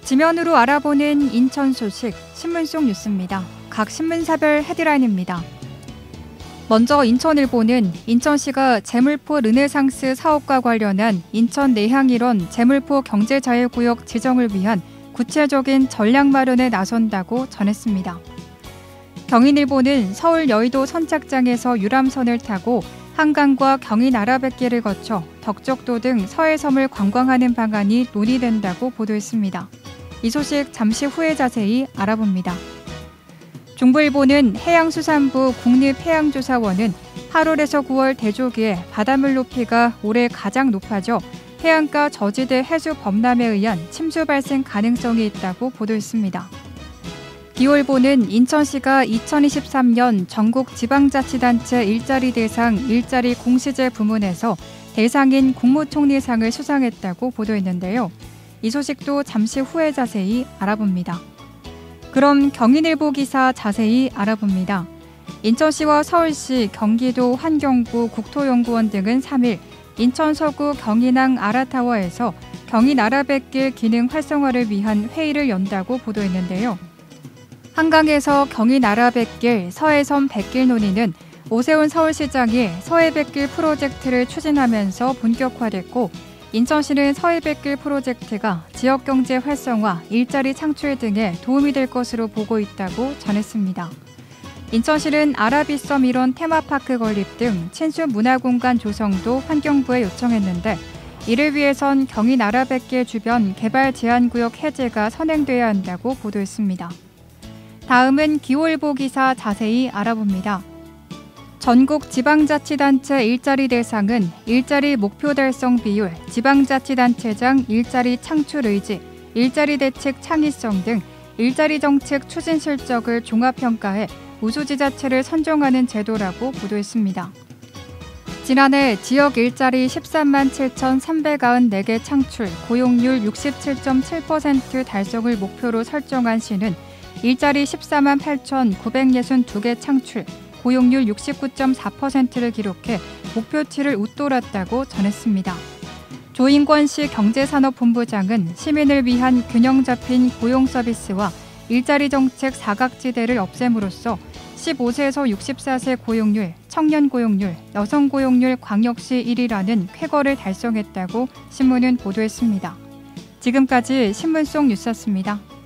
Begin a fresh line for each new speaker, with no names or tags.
지면으로 알아보는 인천 소식, 신문 속 뉴스입니다. 각 신문사별 헤드라인입니다. 먼저 인천일보는 인천시가 재물포 르네상스 사업과 관련한 인천 내향 일원 재물포 경제자유구역 지정을 위한 구체적인 전략 마련에 나선다고 전했습니다. 경인일보는 서울 여의도 선착장에서 유람선을 타고 한강과 경인 아라뱃길을 거쳐 덕적도 등 서해섬을 관광하는 방안이 논의된다고 보도했습니다. 이 소식 잠시 후에 자세히 알아봅니다. 중부일보는 해양수산부 국립해양조사원은 8월에서 9월 대조기에 바닷물 높이가 올해 가장 높아져 해안가 저지대 해수 범람에 의한 침수 발생 가능성이 있다고 보도했습니다. 기울보는 인천시가 2023년 전국 지방자치단체 일자리 대상 일자리 공시제 부문에서 대상인 국무총리상을 수상했다고 보도했는데요. 이 소식도 잠시 후에 자세히 알아봅니다. 그럼 경인일보 기사 자세히 알아봅니다. 인천시와 서울시, 경기도 환경부, 국토연구원 등은 3일 인천 서구 경인항 아라타워에서 경인 아라뱃길 기능 활성화를 위한 회의를 연다고 보도했는데요. 한강에서 경인 아라뱃길, 서해섬 뱃길 논의는 오세훈 서울시장이 서해뱃길 프로젝트를 추진하면서 본격화됐고 인천시는 서해뱃길 프로젝트가 지역경제 활성화, 일자리 창출 등에 도움이 될 것으로 보고 있다고 전했습니다. 인천시는 아라빗섬 일원 테마파크 건립 등 친수 문화공간 조성도 환경부에 요청했는데 이를 위해선 경인 아라뱃길 주변 개발 제한구역 해제가 선행돼야 한다고 보도했습니다. 다음은 기호일보 기사 자세히 알아봅니다. 전국 지방자치단체 일자리 대상은 일자리 목표 달성 비율, 지방자치단체장 일자리 창출 의지, 일자리 대책 창의성 등 일자리 정책 추진 실적을 종합평가해 우수지자체를 선정하는 제도라고 보도했습니다. 지난해 지역 일자리 13만 7,394개 창출, 고용률 67.7% 달성을 목표로 설정한 시는 일자리 14만 8,962개 창출, 고용률 69.4%를 기록해 목표치를 웃돌았다고 전했습니다. 조인권시 경제산업본부장은 시민을 위한 균형 잡힌 고용 서비스와 일자리 정책 사각지대를 없앰으로써 15세에서 64세 고용률, 청년 고용률, 여성 고용률 광역시 1위라는 쾌거를 달성했다고 신문은 보도했습니다. 지금까지 신문 속 뉴스였습니다.